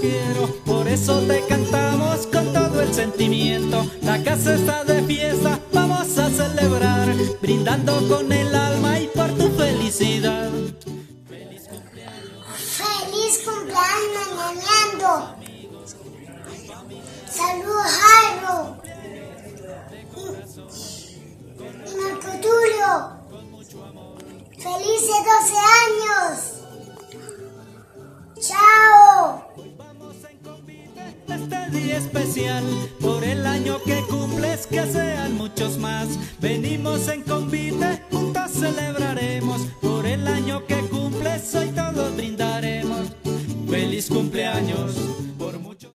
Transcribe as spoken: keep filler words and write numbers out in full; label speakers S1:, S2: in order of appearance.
S1: quiero, por eso te cantamos con todo el sentimiento. La casa está de fiesta, vamos a celebrar, brindando con el alma y por tu felicidad.
S2: Feliz cumpleaños, Ñañando. Saludos, Jairo. Y, y Marco Tulio. Felices doce años. Chao.
S1: Este día especial, por el año que cumples, que sean muchos más. Venimos en convite